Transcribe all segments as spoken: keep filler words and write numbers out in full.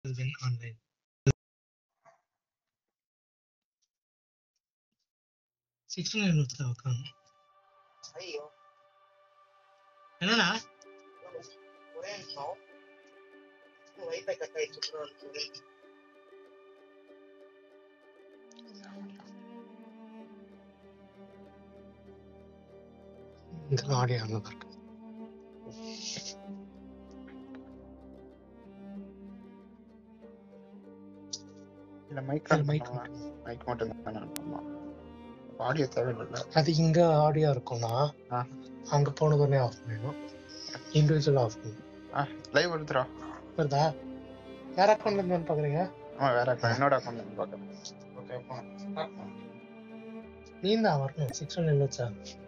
been online. sixteen minutes தான் உட்காந்து. ஐயோ என்னடா ஒரே நிமிஷம் வைஃபை கட் ஆயிடுச்சு. இந்த ஆடியோ அங்க இருக்கு. இல்ல மைக் மைக் மைக் மட்டும் தான். ஆடியோ தேவையில்லை. அது இங்க ஆடியோ இருக்கும்னா அங்க போன உடனே ஆஃப் பண்ணிடும். இண்டிவிஜுவல் ஆஃப் பண்ணும். லைவ் வருதுடா. வருதா? வேற அக்கௌண்ட்ல இருந்து பாக்குறீங்க? ஆமா வேற அக்கௌண்ட், என்னோட அக்கௌண்ட்ல இருந்து பாக்குறேன். ஓகே அப்போ நீ தான் வரணும். சிக்ஸ் ஹண்ட்ரட் வச்சா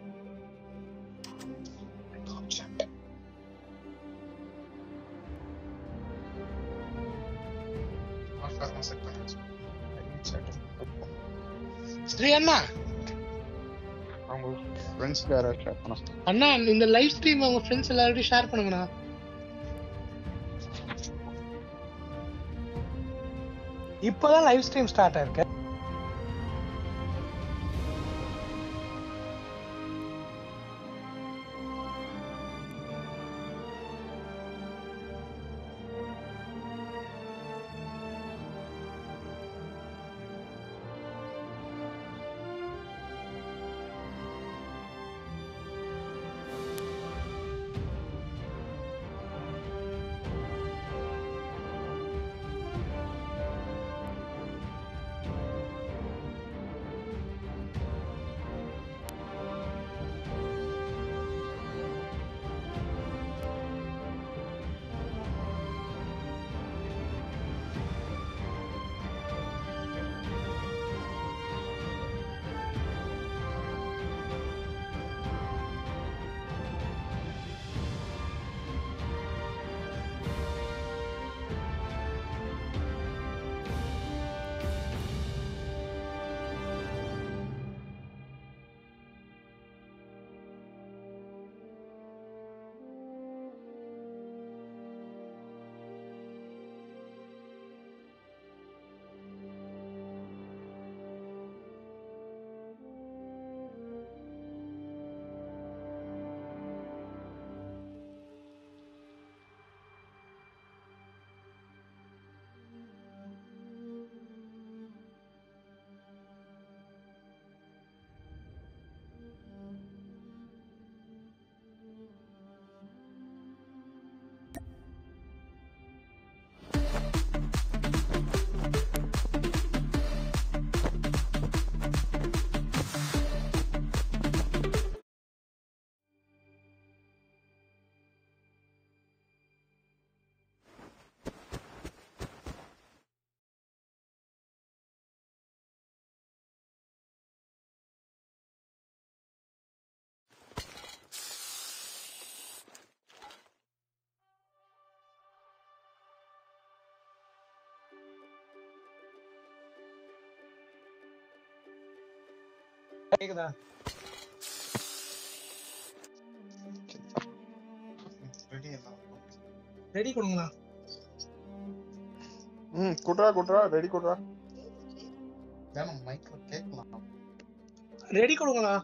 ஸ்ரீ அண்ணா, அவங்க ஃப்ரெண்ட்ஸ் யாராவது ஷேர் பண்ண அண்ணா இந்த லைவ் ஸ்ட்ரீம் அவங்க ஃப்ரெண்ட்ஸ் எல்லாரும் ஷேர் பண்ணுங்கண்ணா. இப்போதான் லைவ் ஸ்ட்ரீம் ஸ்டார்ட் ஆயிருக்கு. கேக்குதா? ரெடி கொடுங்களா? ம் குட்ரா குட்ரா ரெடி குட்ரா. வேணும் மைக் கேட்கலாம். ரெடி கொடுங்களா?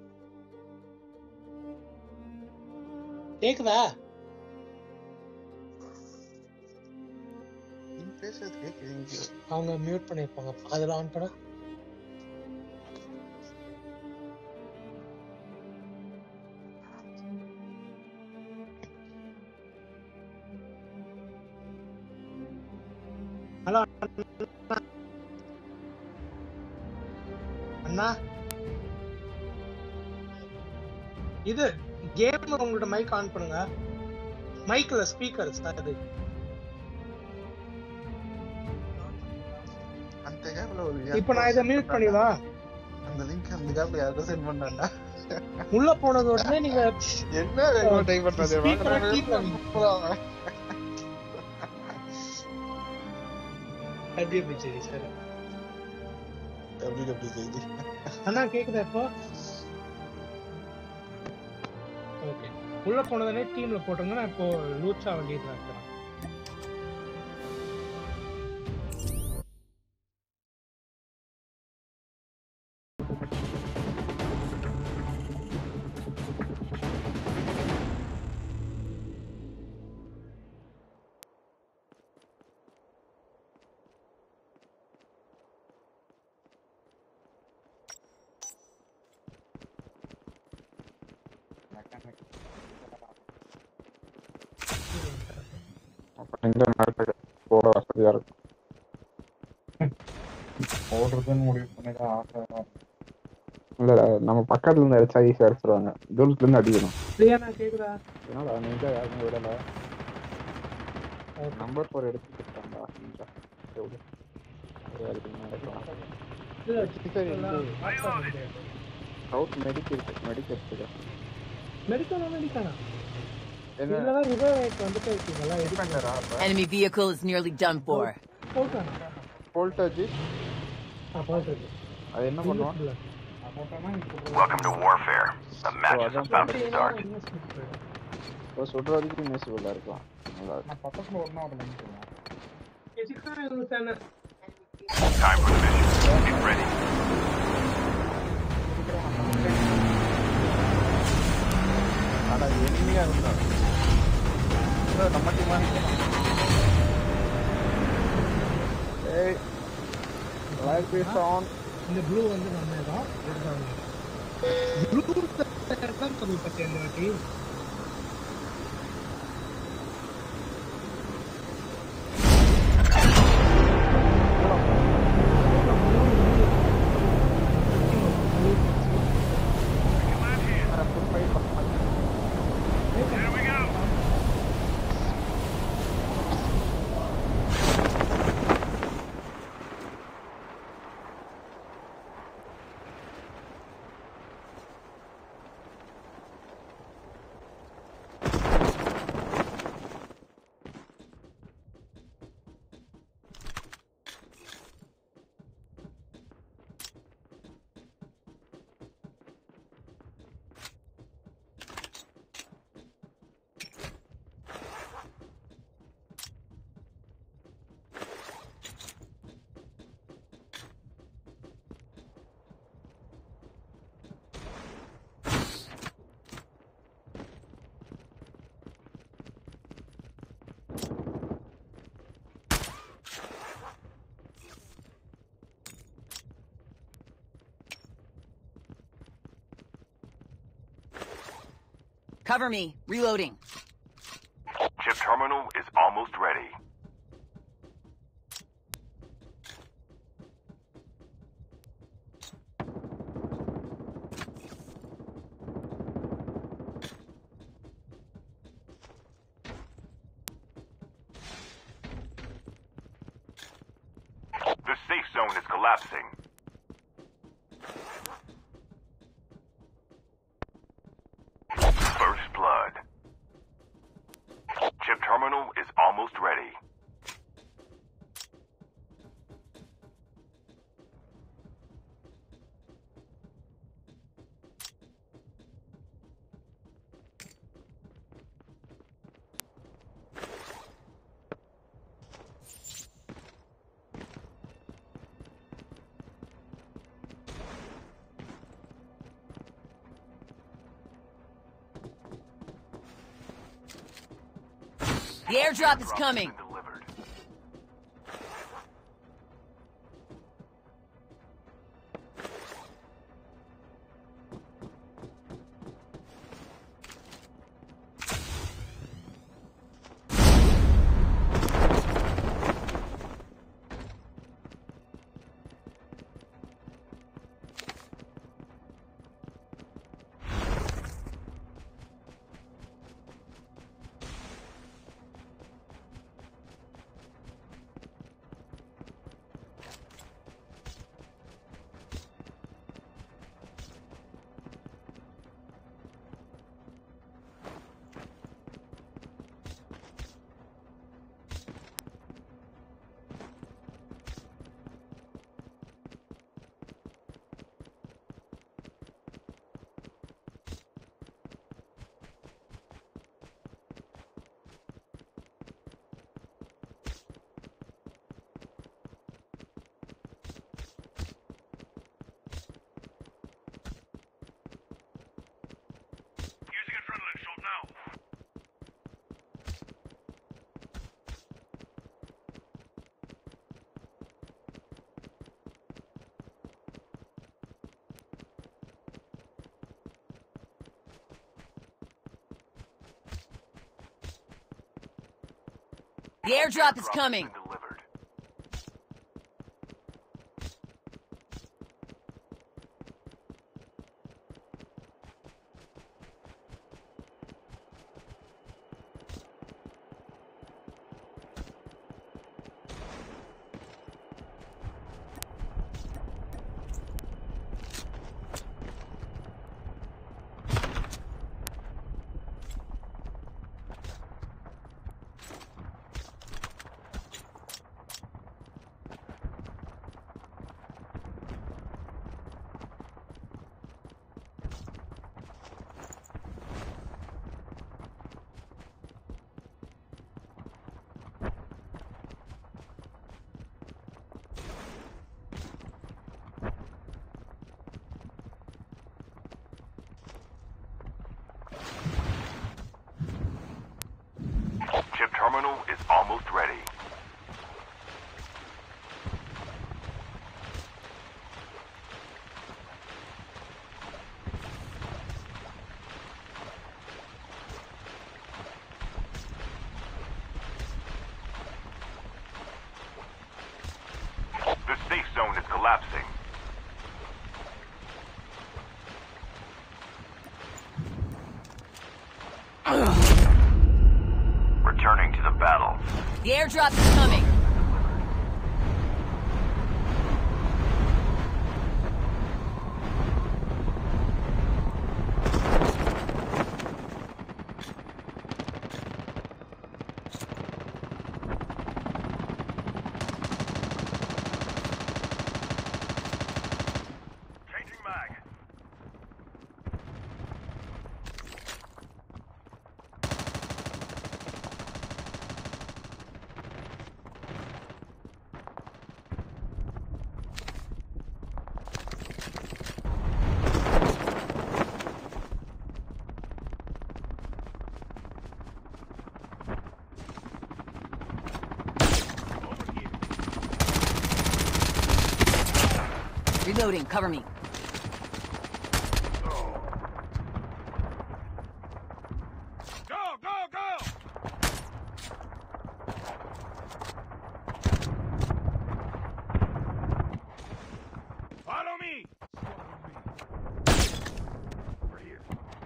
கேக்குதா? நீ பேசுறது கேக்குது. அவங்க மியூட் பண்ணிருப்பாங்க. அதுல ஆன் பண்ண. ஹலோ அண்ணா, இது கேம் உங்களோட மைக் ஆன் பண்ணுங்க. மைக்ல ஸ்பீக்கர் அது. அந்த கேப்ல ஒரு இப்போ நான் இத மியூட் பண்ணிவா? அந்த லிங்க் அந்த கேப்ல யாரோ சென்ட் பண்ணாடா. உள்ள போனது உடனே நீங்க என்ன வேகமா டைப் பண்றது? வாங்க அப்படியே பிச்சரி சார். அப்படி அப்படி செய்தி. அண்ணா கேக்குதா இப்போ? ஓகே. உள்ள போனதே டீம்ல போட்டுங்க. நான் இப்போ லூச்சா வண்டியில இருக்கேன். இந்த நேரத்துக்கு போட வசதியா இருக்கும். ஓடுறதுன்னு முடிவு பண்ணிதான் ஆசை. இல்ல நம்ம பக்கத்துல இருந்து அடிச்சா ஈஸியா அடிச்சிருவாங்க. தூரத்துல இருந்து அடிக்கணும். கேக்குதா? அதனால நீங்க யாருமே விடல. நம்பர் போர் எடுத்துக்கிட்டாங்க. சவுத் மெடிக் இருக்கு. மெடிக் எடுத்துக்க. மெடிக்கல் மெடிக்கானா? இதெல்லாம் ரிவர் ரைட் வந்துட்டே இருக்கீங்களா? எடிபெண்டரா? Enemy vehicle is nearly done for. போட்டானா? வோல்டேஜ். ஆ போட்டாச்சு. அது என்ன பண்ணுவான்? Welcome to warfare. The match is about to start. இப்போ சுடுறதுக்கு இன்விசிபிளா இருக்கலாம். நான் பக்கத்துல ஒண்ணா ஒரு லைன் போறேன். எதுக்கு யூஸான? Time for the mission. Get ready. ஆனா எனிமியா இருந்தா நம்ம டீமா ஏய் லைட் இஸ் ஆன். இந்த ப்ளூ வந்து நம்ம தான் எடுத்தாங்க. ப்ளூ தான் கம்மி பத்தி அந்த வாட்டி. Cover me. Reloading. Chip terminal is almost ready. The safe zone is collapsing. First blood. Chip terminal is almost ready. The airdrop is coming. Delivered. The airdrop is coming. Delivered. Chip terminal is almost ready. The safe zone is collapsing. Returning to the battle. The airdrop is coming. Changing mag. Reloading. Cover me. Go, go, go! Follow me! Over here.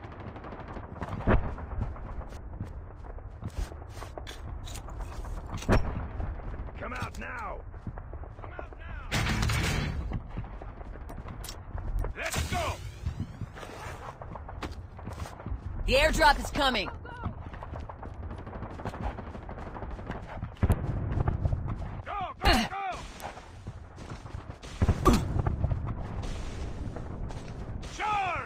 Come out now! Come out now! Let's go! The airdrop is coming. Go, go, go! Charge!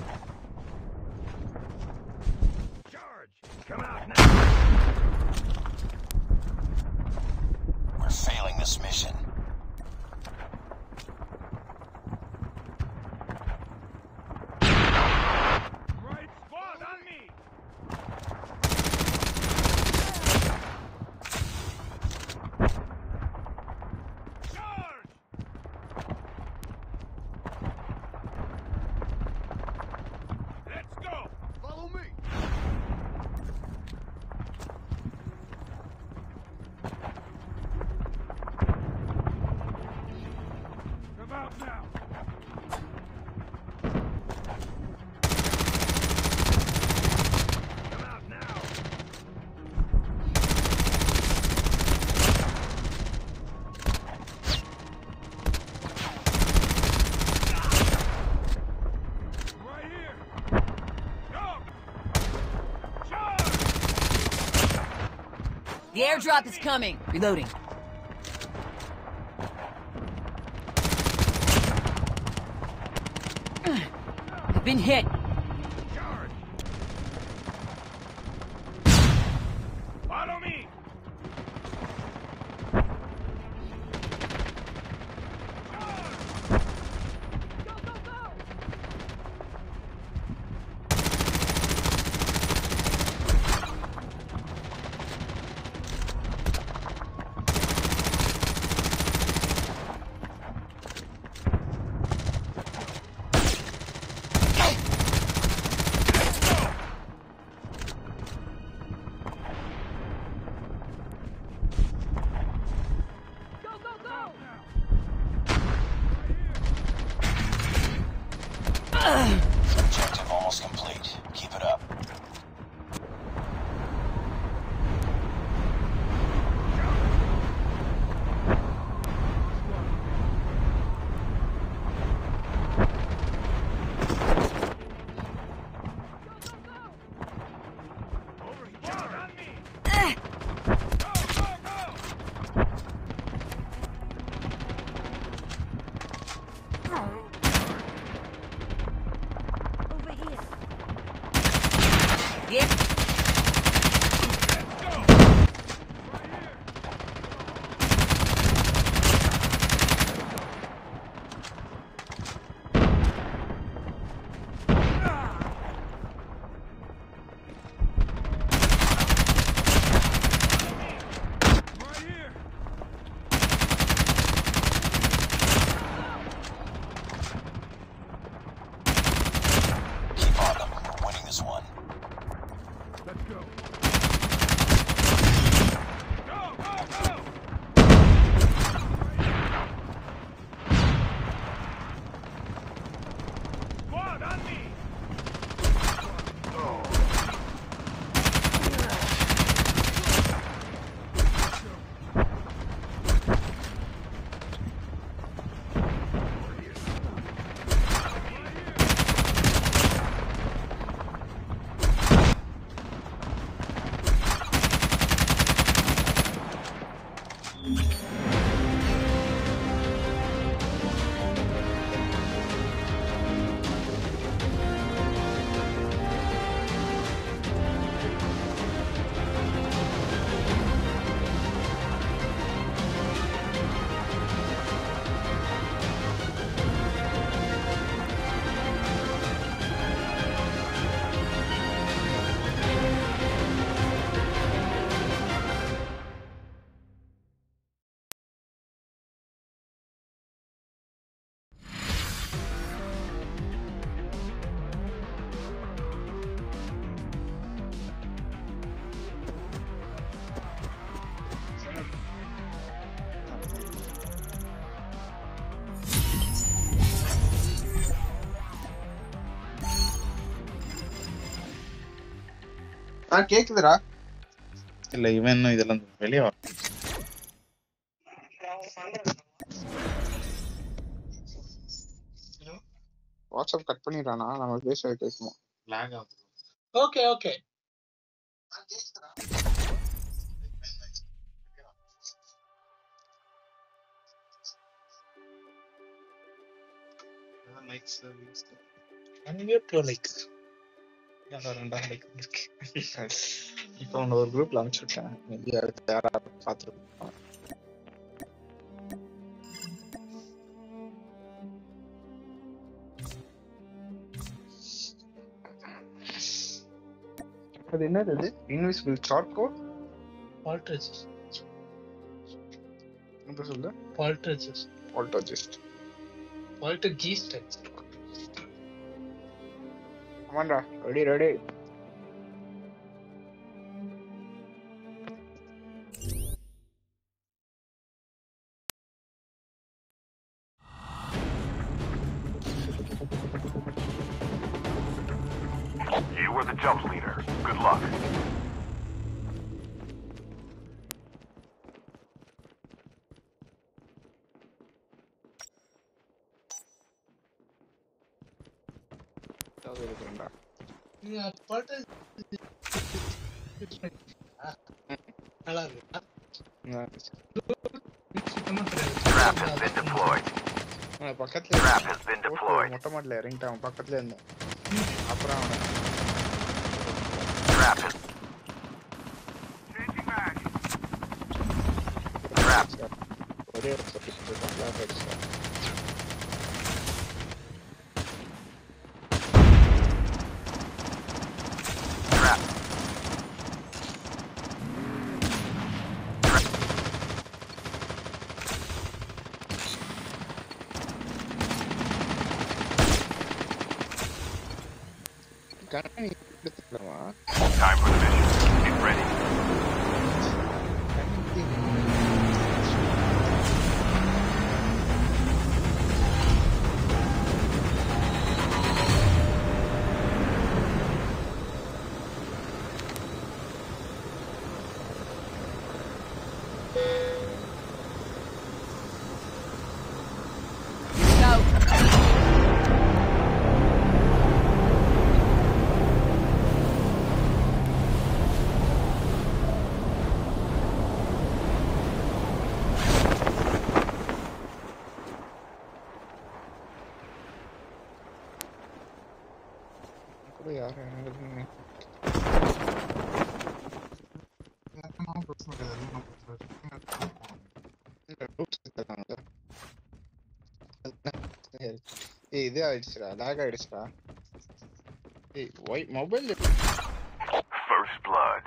Charge! Come out now! We're failing this mission. Right squad on me! Charge! Let's go! Follow me! Come out now! Come out now! Right here! Go! Charge! The airdrop is coming. Reloading. I've been hit. Charge! Follow me! Charge! Go, go, go! Yeah. Keep on them. We're winning this one. Let's go. Squad on me. ஆ கேக்குதுடா. இல்ல இவன் இன்னும் இதெல்லாம் வெளியே வர WhatsApp cut பண்ணிடுறானா? நம்ம பேச கேட்குமா? லாக் ஆகுது. Okay okay like service unmute your likes. ரெண்டாயிரம் லைக் இருக்கு. இப்போ உன்னை ஒரு குரூப்ல அனுப்பிச்சுட்டேன். மேபி அடுத்து யாராவது பார்த்துருப்பாங்க. அது என்னது? அது இன்விசிபிள் சார்கோல் பால்ட்ரேஜஸ் என்ன சொல்லு? பால்ட்ரேஜஸ் ஆல்டோஜிஸ்ட். பால்ட்ரேஜிஸ்ட். ஆமாண்டா, ready ready. You were the jump leader. Good luck. இருக்குண்டா. நீங்க பால்ட்ரேஜ் நல்லா இருக்கு. Trap has been deployed. பக்கத்துல Trap has been deployed. மொட்டை மாடல இறங்கிட்டான். பக்கத்துல இருந்தேன். அப்புறம் அவனை Trap has. Changing mag. Trap. ஒரே ஒரு சர்டிஃபிகேட் பிளாக் ஆயிடுச்சு. Trap. கண்ணி எடுத்துக்கலாமா? Time for the mission. Get ready. யாரும் ஏய் இதே ஆயிடுச்சுடா லாக் ஆயிடுச்சுடா ஏய் வை mobile First blood.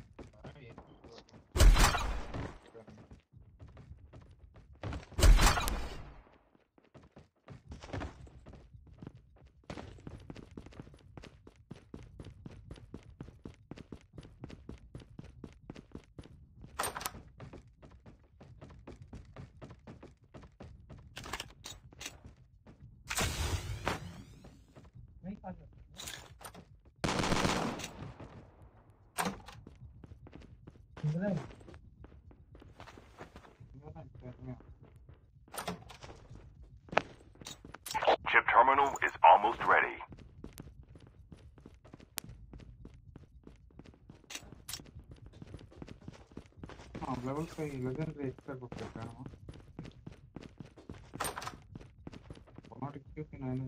Chip terminal is almost ready. हाँ level five legendary extra book है क्या ना बहुत क्यों नहीं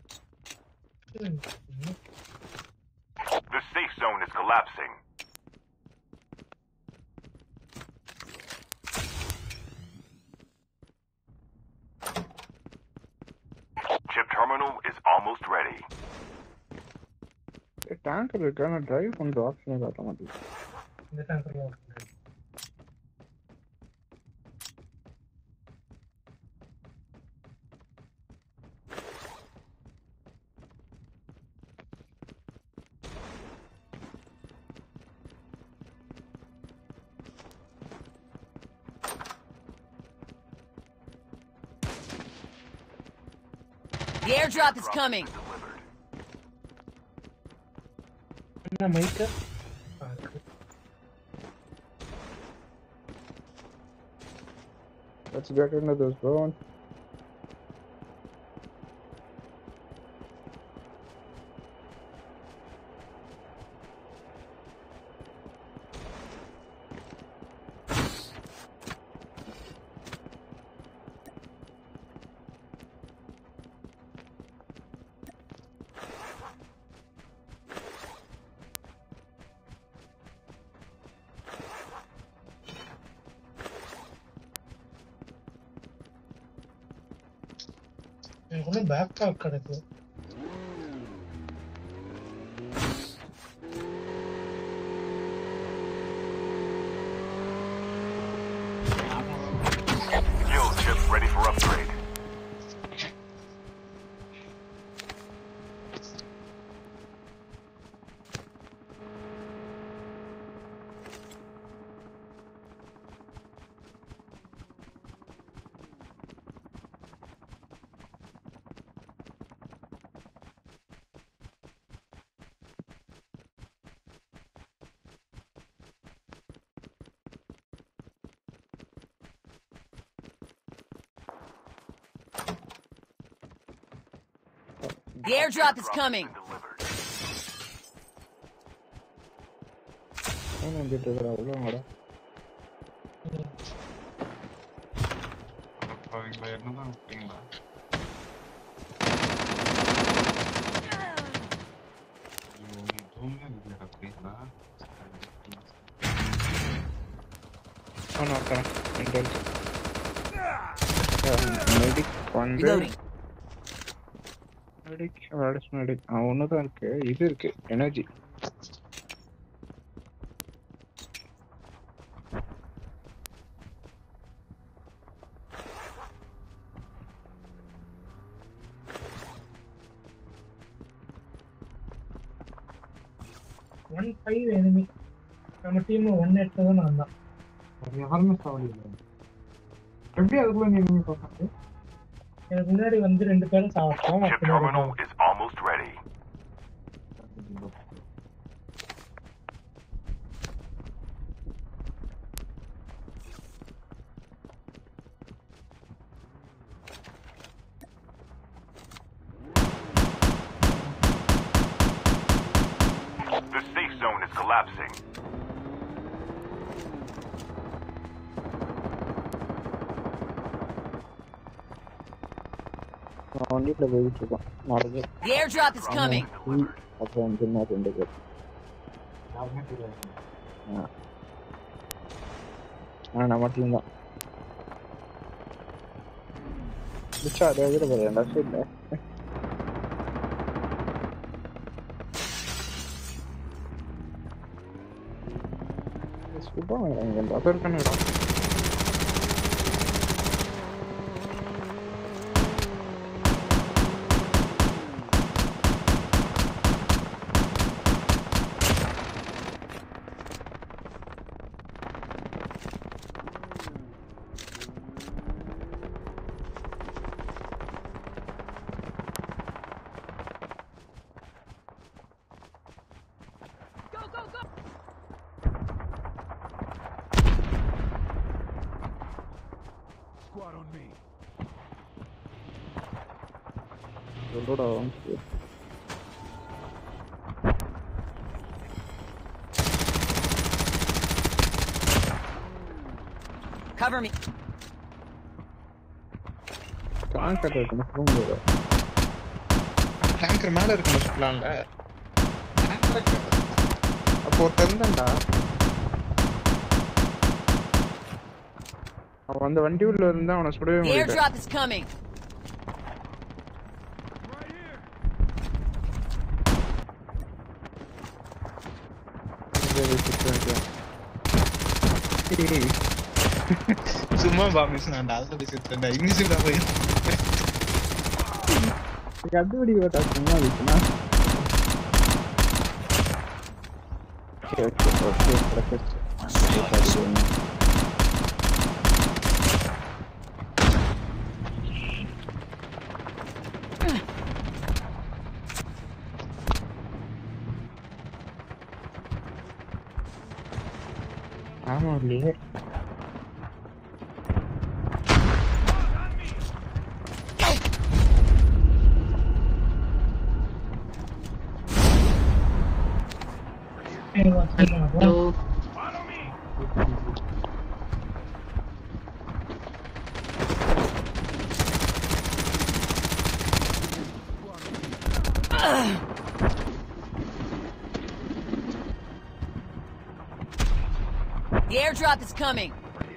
The safe zone is collapsing. Chip terminal is almost ready. ये tank लेकर ना drive on the option में जाता मतलब இந்த டேங்கர்ல The airdrop is coming. என்ன மைக்க let's get into this zone எனக்கு ஒன்றும் பேக் பேக் கிடைக்கு Kill chip ready for upgrade. The airdrop is coming. कौन है तो जरा बोलो हमारा பாவீங்களா என்னதான் இருக்கீங்களா ஐயோ நீ தூங்க இல்லடா ப்ளீஸ்டா ஆனா கா இன்டெல் மெடிக் வந்து Reloading. மெடிக் வாட்ஸ் மெடிக் ஆ ஒண்ணுதான் இருக்கு இது இருக்கு எனர்ஜி ஒன் ஃபைவ் எனிமி நம்ம டீம் ஒன் எடுத்தது நான் தான் யாருமே சாவடிக்கல எப்படி அதுக்குள்ள நீங்க பார்த்தாங்க எனக்கு முன்னாடி வந்து ரெண்டு பேரும் சாப்பிட்டோம் Chip terminal is almost ready. The safe zone is collapsing. வண்டியில போயிட்டு இருக்கோம் நாளைக்கு The airdrop is coming. அப்புறம் வந்து என்ன ரெண்டு பேர் யாருமே தெரியாது ஆ நம்ம டீம் தான். பிச்சா அதை எதிர போறேன் ரெண்டு சைடுல. சூப்பரா இங்க அது இருக்கானே. Cover me. கான்டாக்ட் இருக்கு போங்க. டேங்கர் மேல இருக்கு மஸ்ட்லாம்ல. அப்போ தந்தண்டா. அவன் அந்த வண்டி உள்ள இருந்தா அவனை சுடவே முடியல. Airdrop is coming. சும்மா பாமிஸ் நான் டால்ல பேசிட்டேன்டா. இன்விசிபிளா போய். கண்டுபிடி ஓட்டா சும்மா இருக்குனா. ஓகே ஓகே ஓகே பிரச்சனை. ஆமா இல்லையே. The airdrop is coming.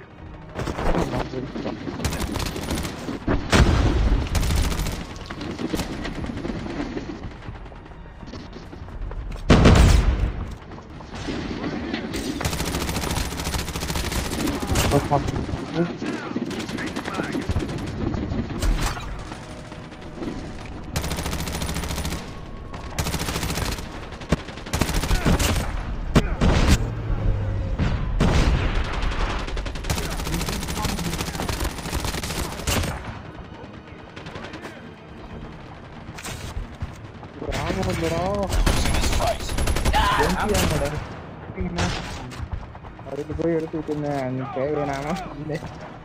அதுக்கு போய் எடுத்துக்கிட்டு இருந்தேன். நீ தேவையானா இல்லை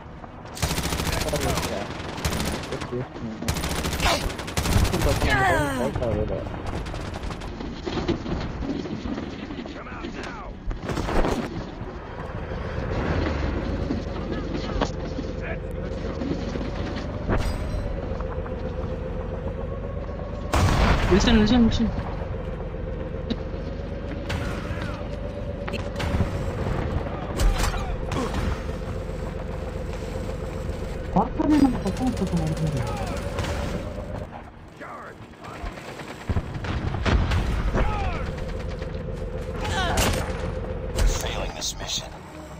Listen, listen, listen. Failing this mission.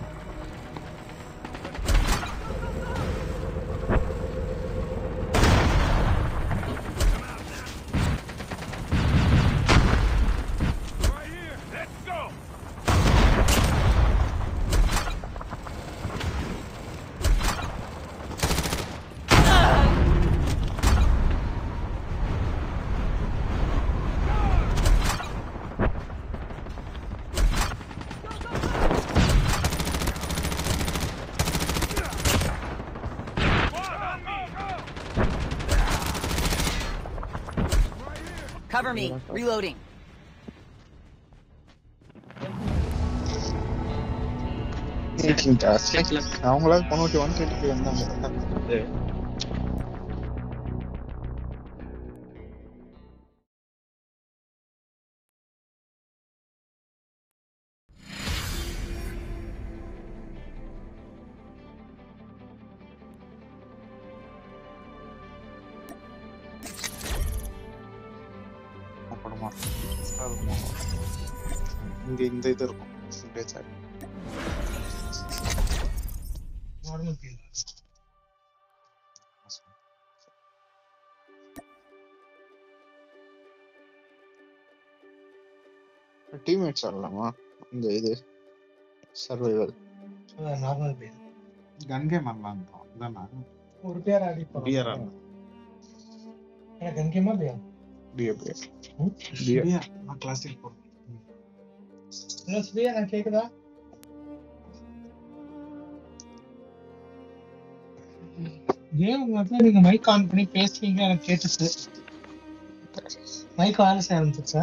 Cover me. Reloading. அவங்களால தொண்ணூற்றி ஒன் டுவெண்ட்டி வந்தாங்க. ஆமா இங்க இந்த இது இருக்கும் இப்படியே சார் நார்மல் பீல் டீம்மேட்ஸ் ஆடலாமா இந்த இது survival normal feel gun game ஆடலாம் தானா ஒரு பேர் ஆடி பியர் எனக்கு கன் கேமா பியர் பியர் பியர் பியர் நான் கிளாசிக் போறேன் ஹலோ ஸ்பியா நான் கேக்குதா கேம் வந்து நீங்க மைக் ஆன் பண்ணி பேசுறீங்க எனக்கு கேட்டுச்சு மைக் ஆன் செய்ய ஆரம்பிச்சிச்சா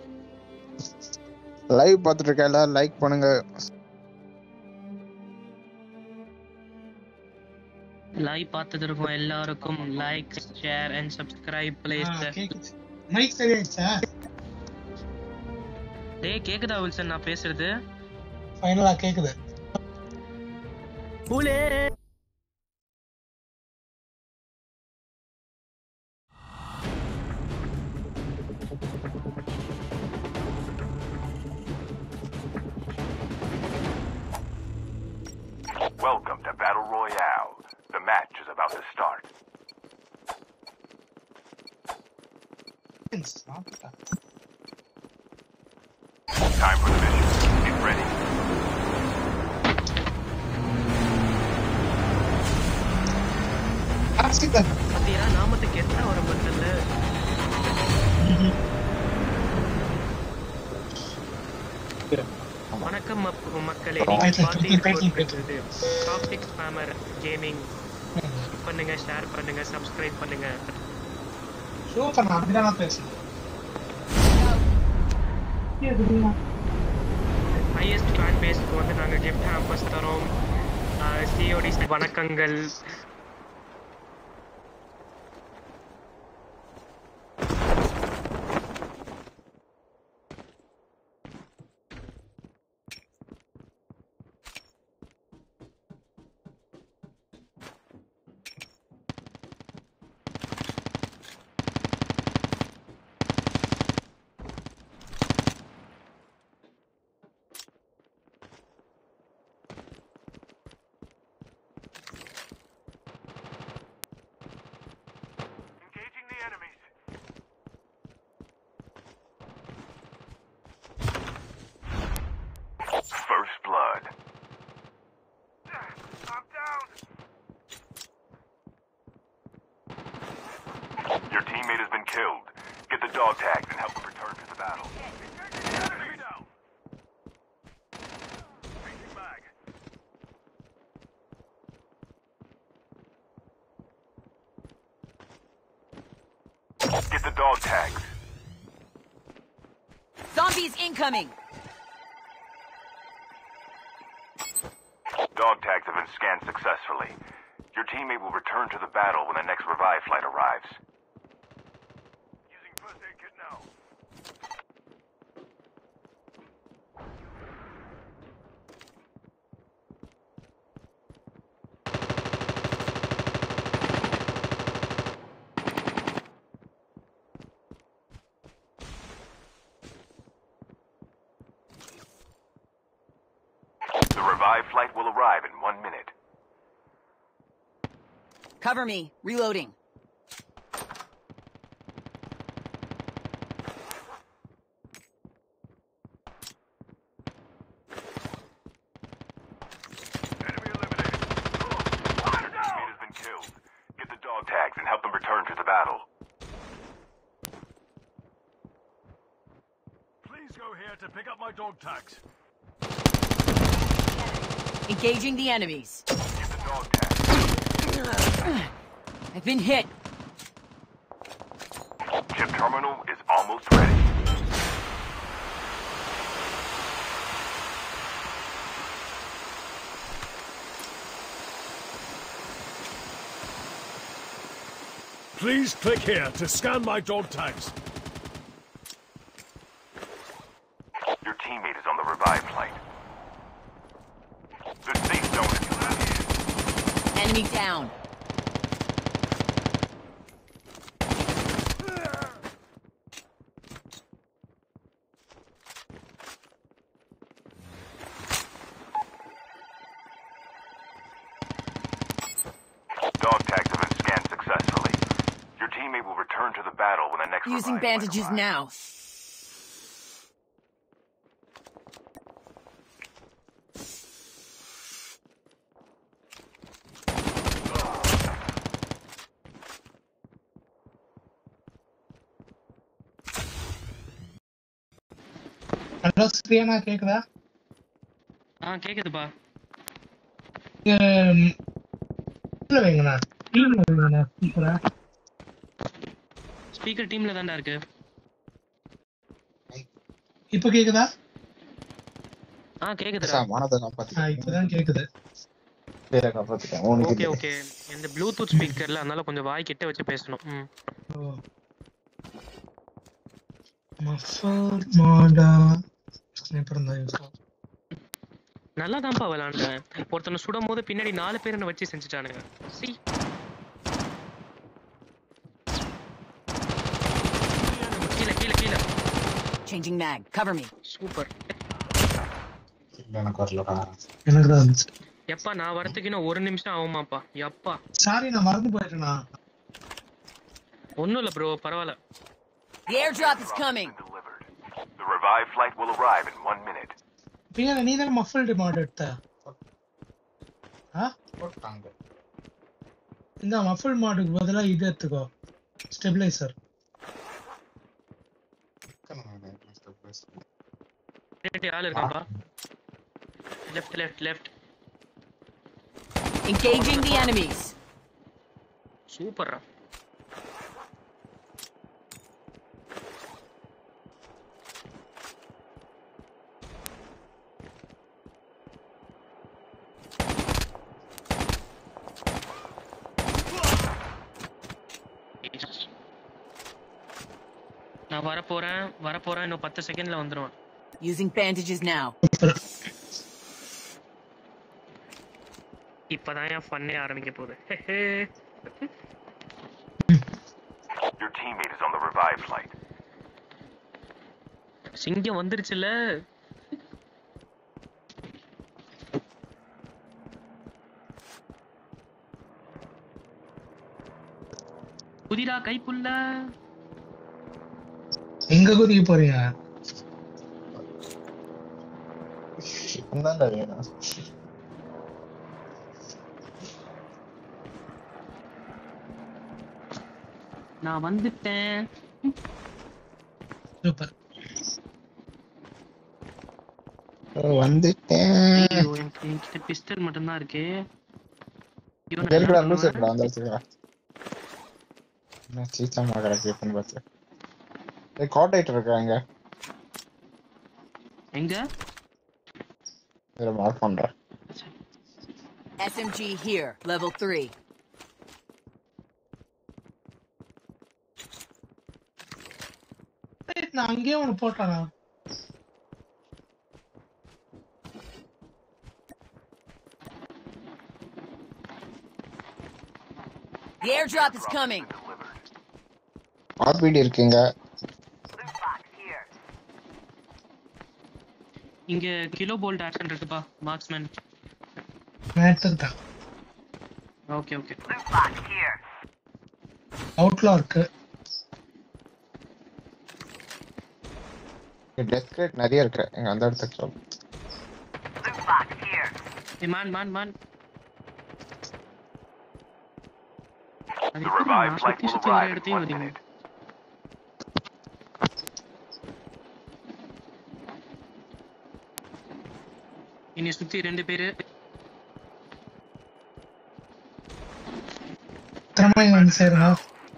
லைவ் பார்த்துட்டு இருக்க எல்லாரும் லைக் பண்ணுங்க லைவ் பார்த்துட்டு இருக்கோம் எல்லாருக்கும் like share and subscribe please. கேக்குது மைக் சரியாயிடுச்சா டேய் கேக்குதா வில்சன் நான் பேசுறது ஃபைனலா கேக்குது Phule Welcome to Battle Royale. The match is about to start. Time for the mission. Get ready. அப்படியா நாமத்துக்கு எத்தனை வர பத்தல வணக்கம் மக்களே டாபிக் ஸ்பேமர் கேமிங் பண்ணுங்க ஷேர் பண்ணுங்க சப்ஸ்கிரைப் பண்ணுங்க சூப்பர் நான் அப்படிதான் பேசுறேன் ஹையஸ்ட் ஃபேன் பேஸ்க்கு வந்து நாங்கள் கிஃப்ட் ஹாம்பர்ஸ் தரோம் சிஓடி வணக்கங்கள் First blood. I'm down. Your teammate has been killed. Get the dog tags and help them return to the battle. Enemy down. Changing mag. Get the dog tags. Zombies incoming! Dog tags have been scanned successfully. Your teammate will return to the battle when the next revive flight arrives. Using first aid kit now. The revive flight will arrive in one minute. Cover me. Reloading. Enemy eliminated. Your teammate has been killed. Get the dog tags and help them return to the battle. Please go here to pick up my dog tags. Engaging the enemies. Get the dog tags. I've been hit. Chip terminal is almost ready. Please click here to scan my dog tags. Your teammate is on the revive flight. The safe zone is collapsed. Enemy down. will return to the battle when the next Using revive flight bandages arrives. now. Hello Sreena கேக்குதா? ஆ கேக்குதுப்பா. இல்ல வைங்கண்ணா, டீம்ல வைங்கண்ணா ஸ்பீக்கரா. Speaker டீம்ல தான்டா இருக்கு. இப்போ கேக்குதா? ஆ கேக்குதுடா. மானத்தை காப்பாத்தி ஆ இப்பதான் கேக்குது. பேரை காப்பாத்திட்டேன். Okay okay. இந்த ப்ளூடூத் ஸ்பீக்கர்ல அதனால கொஞ்சம் வாய் கிட்ட வச்சு பேசணும். ம். ஓ மஃபர் மாடா ஸ்னைப்பர் தான் யூஸ் ஆகும். நல்லா தான்ப்பா விளையாண்டேன். ஒருத்தனை சுடும் போது பின்னாடி நாலு பேர் என்ன வச்சு செஞ்சுட்டானுங்க. சி கீழே கீழே கீழே. Changing mag. Cover me. Super. எனக்கு வரலடா. எனக்கு தான் வந்துச்சு. எப்பா நான் வரதுக்கு இன்னும் ஒரு நிமிஷம் ஆகுமாப்பா. எப்பா சாரி நான் மறந்து போயிட்டேனா. ஒன்றும் இல்லை ப்ரோ, பரவாயில்ல. The airdrop is coming. The revive flight will arrive in one minute. பின்ன நீ தான் மஃபல்ட் மாட் எடுத்த. ஆ போட்டாங்க. இந்த மஃபல்ட் மாடுக்கு பதிலா இது எடுத்துக்கோ, ஸ்டெபிலைசர். ரெண்டு ஆள் இருக்காப்பா. Left left left. Engaging the enemies. சூப்பர்ரா. நான் வர போறேன் வர போறேன் இன்னும் பத்து செகண்ட்ல வந்துருவேன். Using bandages now. இப்பதான் என் ஃபன்னே ஆரம்பிக்க போகுது. Your teammate is on the revive flight. சிங்கம் வந்துருச்சுல. குதிரா கைப்புள்ள. எங்க குதிக்க போறீங்க? என்னடா வேணும்? நான் வந்துட்டேன். சூப்பர். வந்துட்டேன். ஐயோ எனக்கு என்கிட்ட பிஸ்டல் மட்டும் தான் இருக்கு. கேக்குடா லூஸ் இருக்குடா அந்த வச்சுக்கடா. நான் சீச்சா மாகற கேப்பன் பஸ். ஏய் கார்டைட் இருக்காங்க. எங்க? வேற மார்க் பண்றேன். S M G here, level three. நான் அங்கேயே ஒன்று போட்டானா? The airdrop is coming. RPD இருக்குங்க. இங்க கிலோ போல்ட் ஆக்ஷன் இருக்குப்பா மார்க்ஸ்மேன். மேட்டர் தான். Okay okay. அவுட்லா இருக்கு. டெத் கிரேட் நிறைய இருக்கு எங்க அந்த இடத்துக்கு சொல்லு. Hey man man man. The revived flight will arrive in one minute. இனி சுத்தி ரெண்டு பேரு. திறமை வந்து சேருங்க.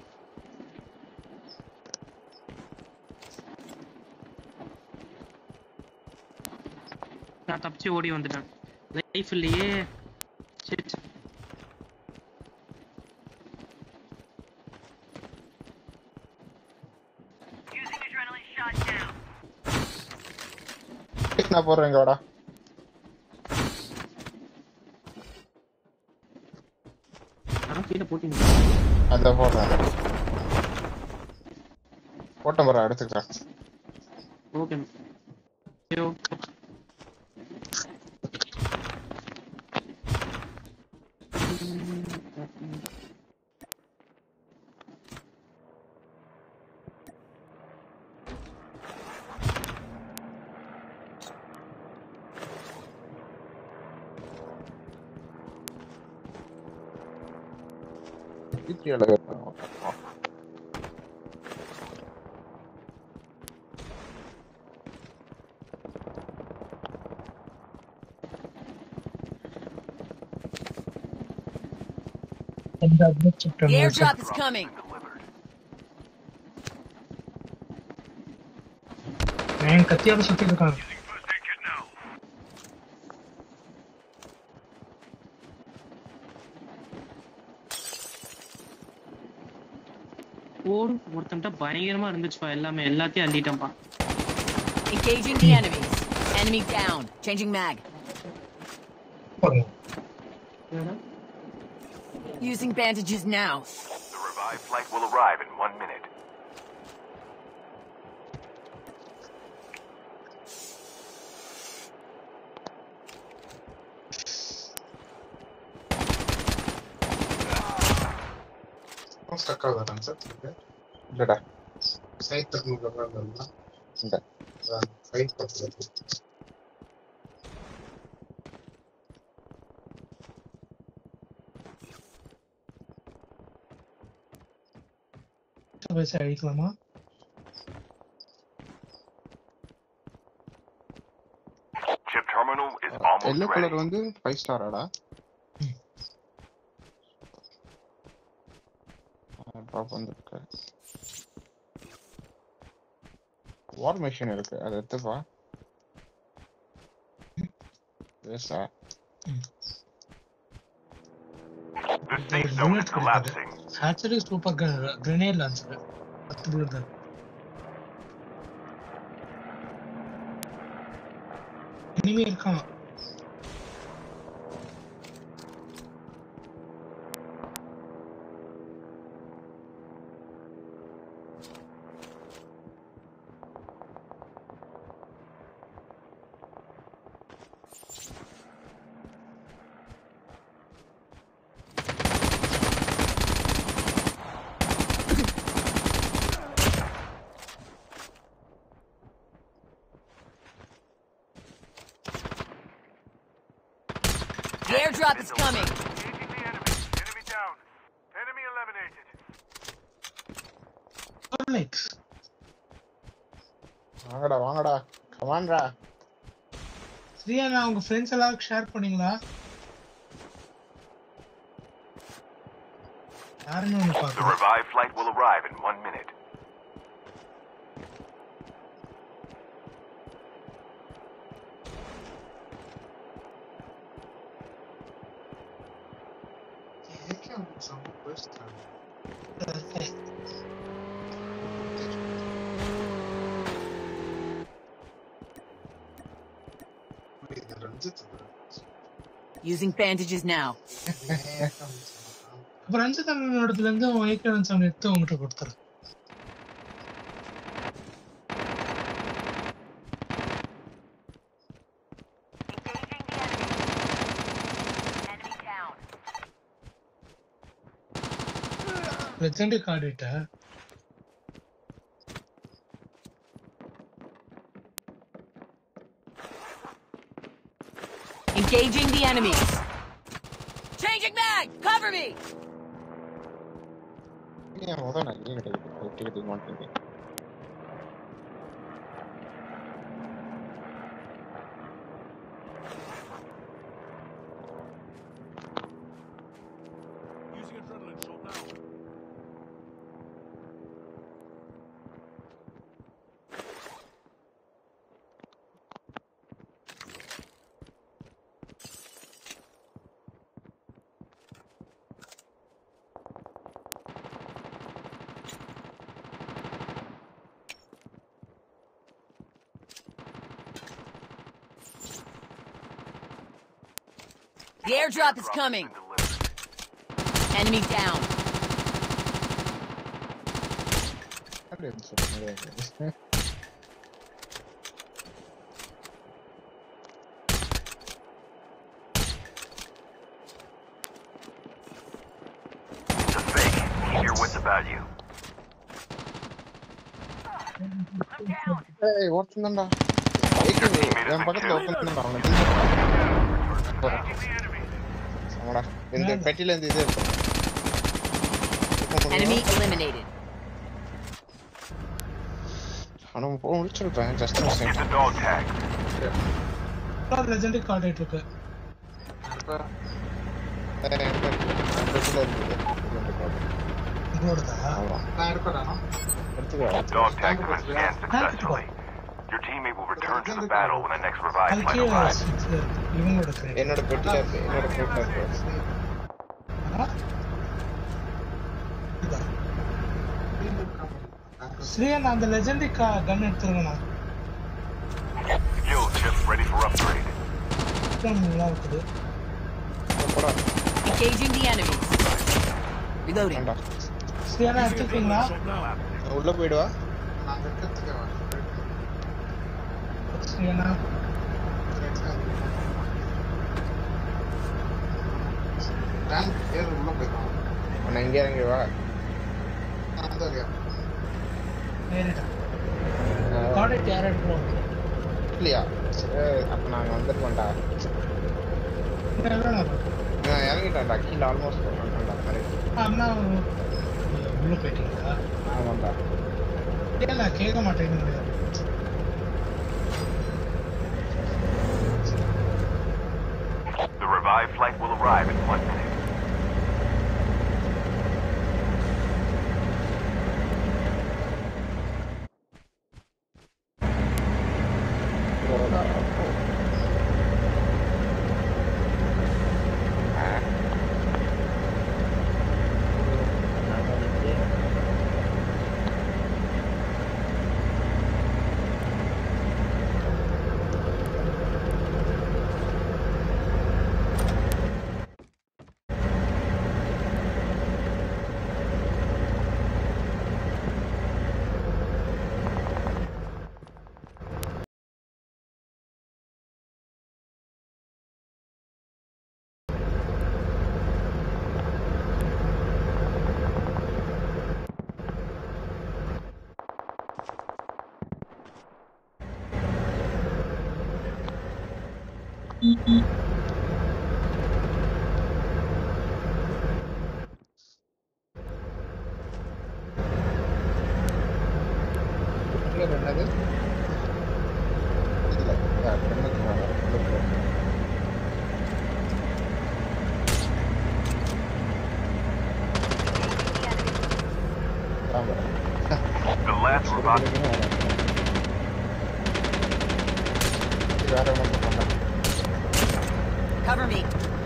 நான் தப்பிச்சு ஓடி வந்துட்டேன். லைஃப் இல்லையே. ஷிட். நான் போறேன் இங்க வாடா. நான் கீழ போட்டீங்க. அத போறேன். போட்ட போறேன் எடுத்துக்கறேன். ஓகே. ஐயோ. The airdrop is coming. Man, கத்தியால சுத்திட்டு இருக்காங்க. ஓடு ஒருத்தன்ட்ட பயங்கரமா இருந்துச்சுப்பா எல்லாமே எல்லாத்தையும் அள்ளிட்டேன்ப்பா. Engaging the enemies. Enemy down. Changing mag. Using bandages now. The revived flight will arrive in one minute. Stuck out that answer. இல்லடா Side technical இருந்தா இந்த side பக்கத்துல வயசு அழிக்கலாமா? Chip terminal is almost yellow ready. Colour வந்து five ஸ்டாராடா? Drop வந்துருக்கு. War machine இருக்கு, அதை எடுத்துப்பா. பேசா The safe zone is collapsing. Actually, super grenade launcher. பத்து bullet தான். enemy இருக்கான். The airdrop is coming. Engaging the enemy. Enemy down. Enemy eliminated. Alex. வாங்கடா வாங்கடா கமான்டா. ஸ்ரீயா, நான் உங்க ஃப்ரெண்ட்ஸ் எல்லாருக்கும் ஷேர் பண்ணீங்களா? யாருன்னு ஒன்று The பார்க்கலாம். revived flight will arrive in one minute. some first time. Using bandages now. அப்புறம் அஞ்சு தமிழ் இடத்துல இருந்து அவன் ஏக்கன் சாங் எடுத்து உங்ககிட்ட கொடுத்துரு. லெஜெண்டரி கார்டு இட்ட Engaging the enemies. Changing mag. Cover me. Yeah, hold on. I need to take it one thing. Using adrenaline shot now. The airdrop is coming. Enemy down. It's a fake. Keep your wits about you. Hey, what's in the என் பக்கத்துல உட்கார்ந்துடா அவனை இந்த பெட்டில இருந்து இது Enemy eliminated. அவன phone முடிச்சிருப்பேன் just ஒரு Get second the dog tag. Legendary card ஆயிட்டு இருக்கு. Dog tag has been scanned successfully. Your teammate will return to the battle when the next revive flight arrives. இவங்களோட கிரேட். என்னோட பெட்டில இருக்கு என்னோட பெட்டில இருக்கு ஸ்ரீயன் அந்த லெஜெண்டரி கன் எடுத்துருங்கண்ணா. Skill chip ready for upgrade. நல்லா இருக்குது. Engaging the enemies. Reloading. ஸ்ரீயன் எடுத்துக்கீங்களா? உள்ள போய்டுவா. ஸ்ரீயனா நான் ஏறு உள்ள போய்டுவா. நான் இங்க இறங்கி வா. நேரடா. கார்டு யார் எடுத்துறோம்? இல்லையா? அப்ப நாங்க வந்துட்டோம்டா. நான் இறங்கிட்டேன்டா கீழ ஆல்மோஸ்ட் வந்துட்டேன்டா கரெக்ட். அண்ணா உள்ள போயிட்டீங்களா? ஆமாடா. இல்ல கேட்க மாட்டேங்குது. The revive flight will arrive in one minute. என்னது? இல்ல கண்ணுக்கு மேல The last revive. வேற ஒன்று பண்ண Cover me.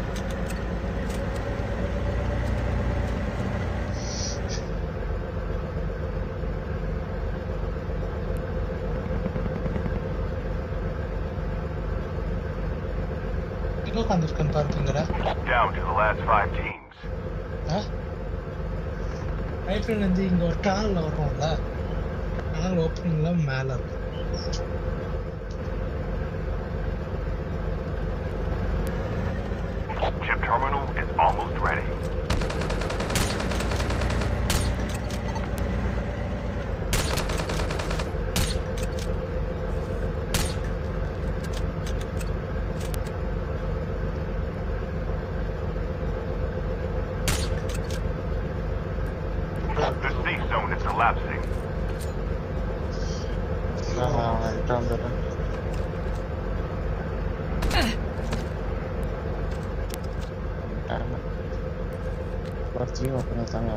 இதோ கண்டிருக்கேன் பார்க்குங்கடா. Down to the last five teams. ரைட்ல இருந்து இங்க ஒரு டனல்ல வரும்ல. டனல் ஓப்பனிங்ல மேல இருக்கு. Chip terminal is almost ready. The safe zone is collapsing. Partiamo appena stanno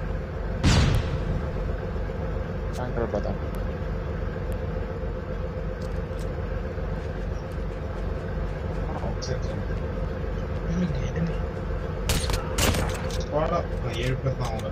anche la patata. Guarda, ma ieri per la onda.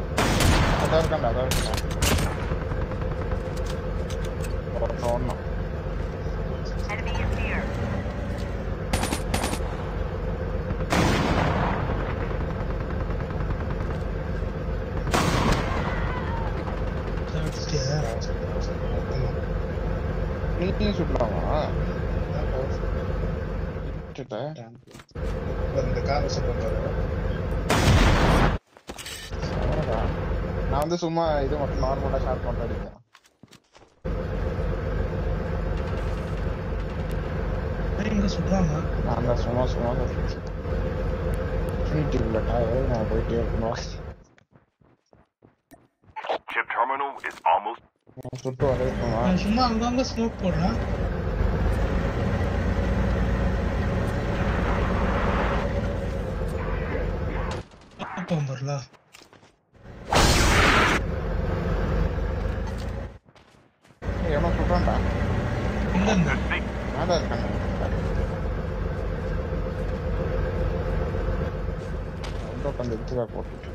Ada kan ada kan. Orang நீங்க சுடலாமா கிட்ட இந்த காரை சொல்லுங்க. நான் வந்து சும்மா இது மட்டும் நார்மலா ஷார்ட் மட்டும் அடிக்கிறேன். இங்க சுடுறாங்க. நான் தான் சும்மா சும்மா யூடியூப்ல நான் போயிட்டே இருக்கணும். Chip terminal is almost. சுட்டு வரவே இருக்குமா? நான் சும்மா அங்கங்க ஸ்மோக் போடுறேன். போம்பர்ல எவனோ சுடுறான்டா. எங்க இருந்து? மேல இருக்காங்க. கொஞ்சம் எடுத்துக்கா போட்டு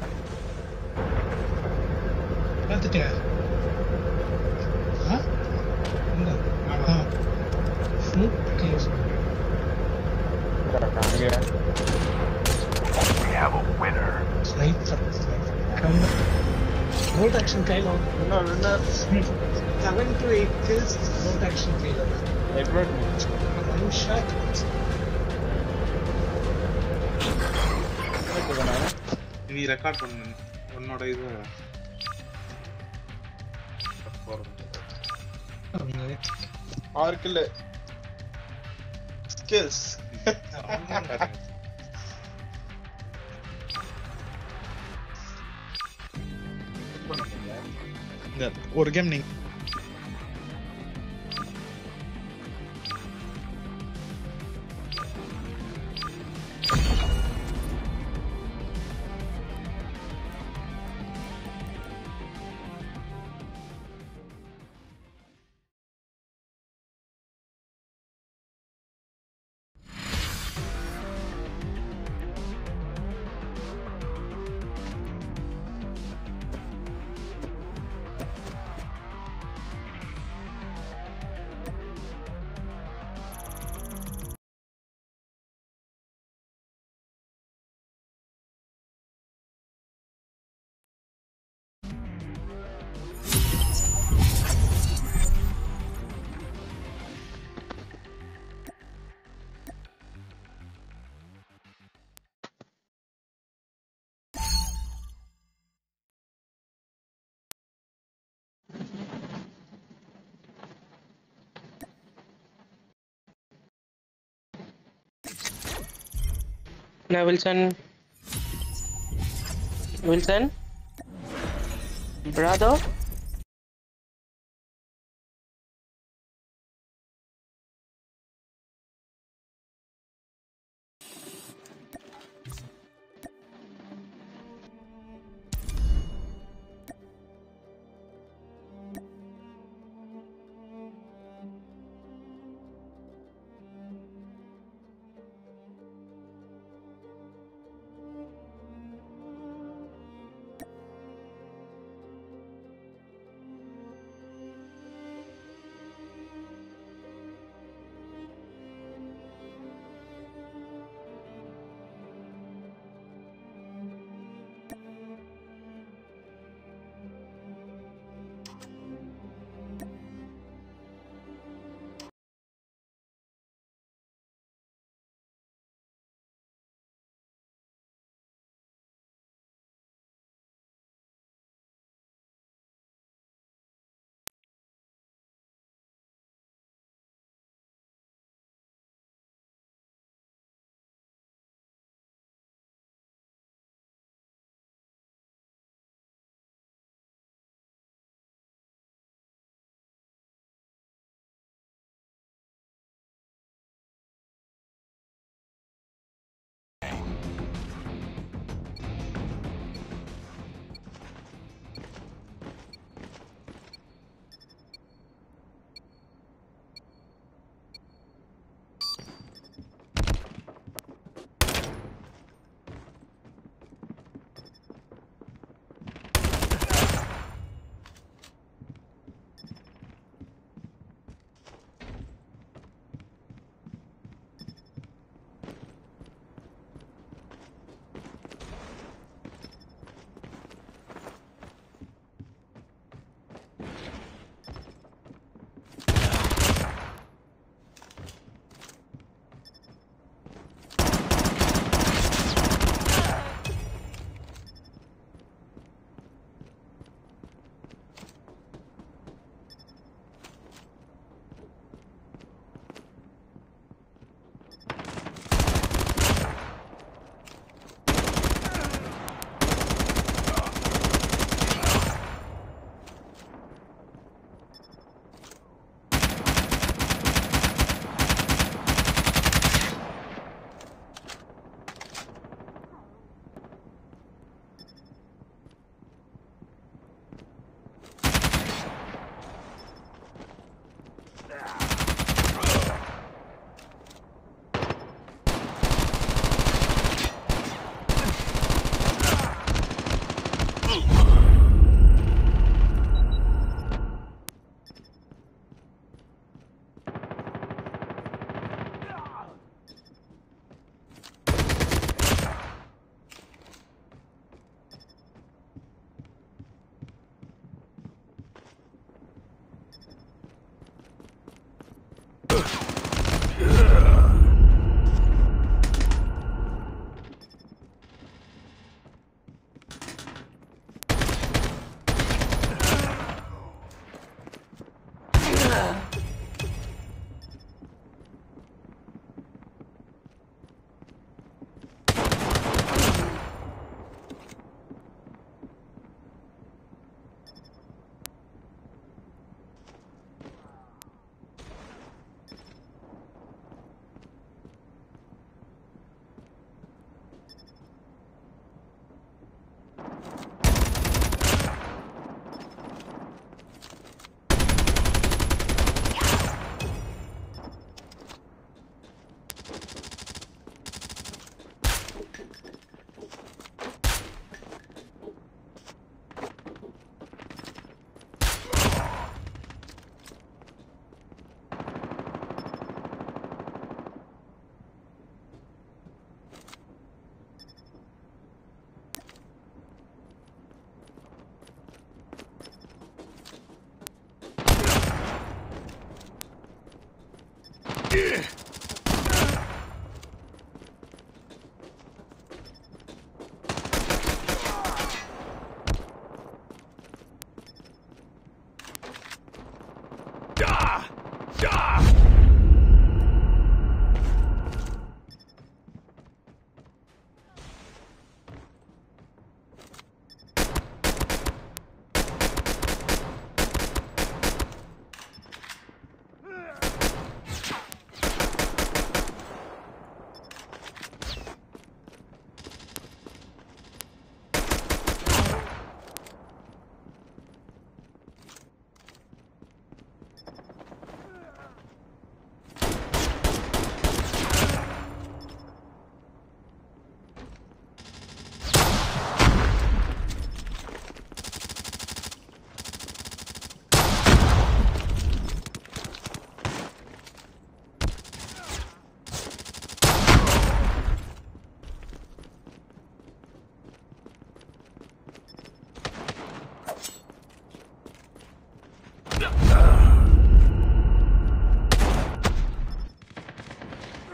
பார்த்துட்டியா? ஆ எங்க? ஆ ஃப்ரூட் கேஸ் அங்கே We have a winner. Sniper counter bolt action கையில் இன்னும் இன்னும் seven to eight kills bolt action கையில் எட்வர்ட் ஒன் ஷாட். நீ ரெக்கார்ட் பண்ணு உன்னோட இது ஆறு கில்லு ஸ்கில்ஸ் ஒரு கேம் நீங்க Now Wilson. Wilson. Brother.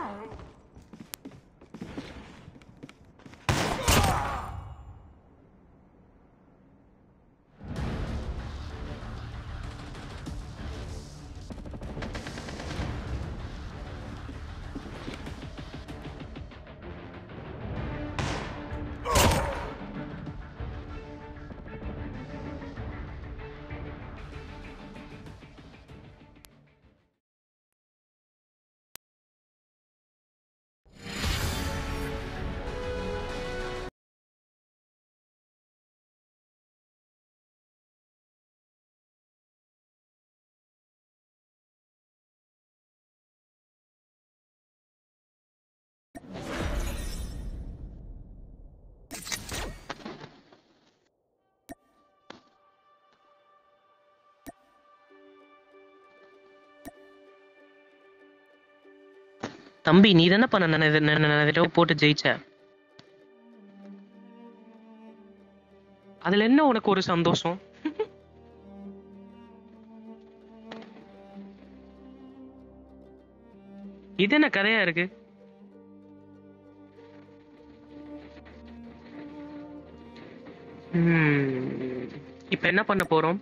தம்பி நீ தானே பண்ண போட்டு ஜெயிச்ச. அதுல என்ன உனக்கு ஒரு சந்தோஷம்? இது என்ன கதையா இருக்கு? இப்ப என்ன பண்ண போறோம்?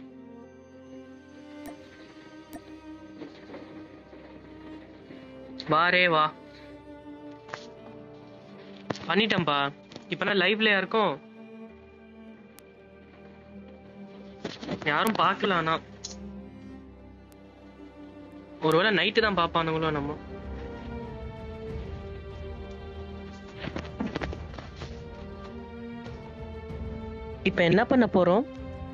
வாரே வா பண்ணிட்டேன்பா. இப்ப நான் லைவ்லயா இருக்கோம், யாரும் பாக்கல. ஆனா ஒருவேளை நைட்டு தான் பாப்பானுங்களோ நம்ம. இப்ப என்ன பண்ண போறோம்?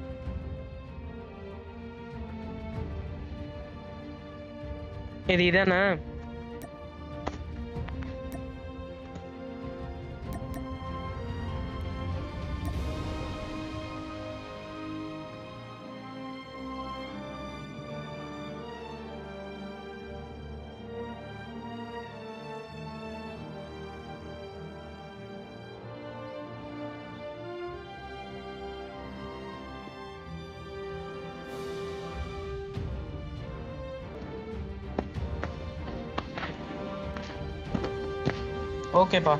இது இதானா? ஓகேப்பா.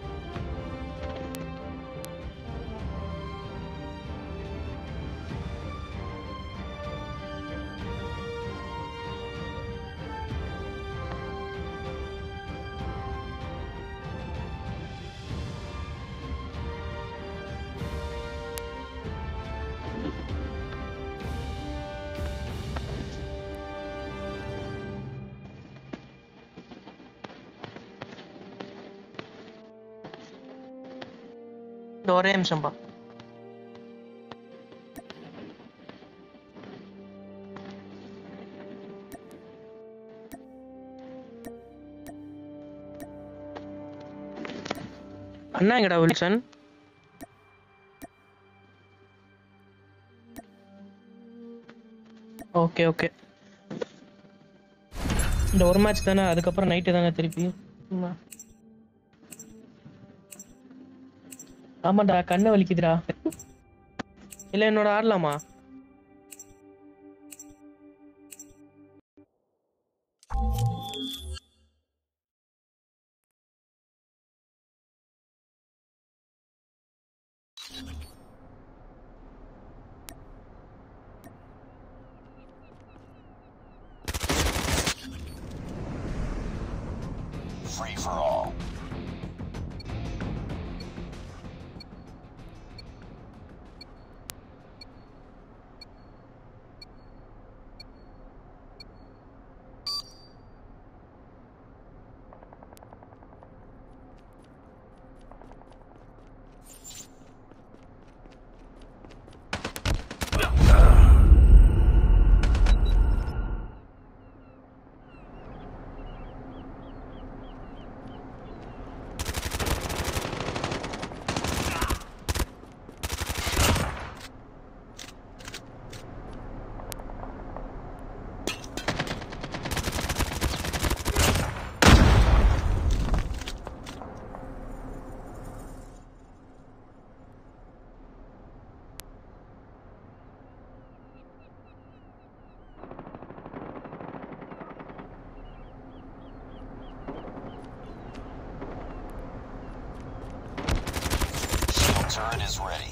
ஒரே நிமிஷம்பா. அண்ணா எங்கடா வில்சன்? ஓகே ஓகே, இந்த ஒரு மேட்ச் தானே, அதுக்கப்புறம் நைட்டு தானே திருப்பி. ஆமாண்டா கண்ணை வலிக்குதுடா. இல்ல என்னோட ஆடலாமா? Free for all. turret is ready.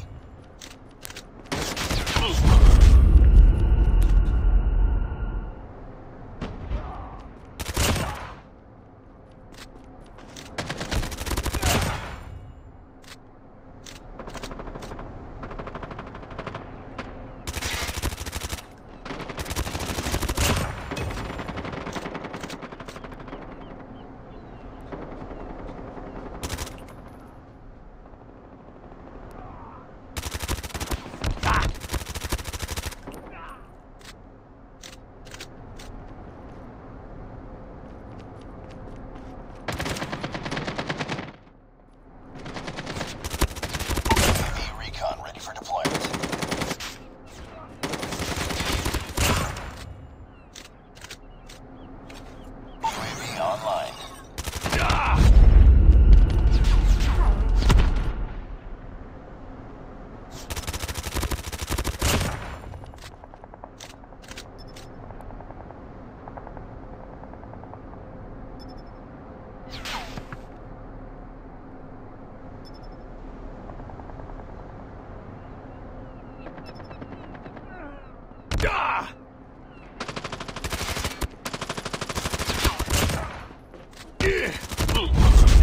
Ah!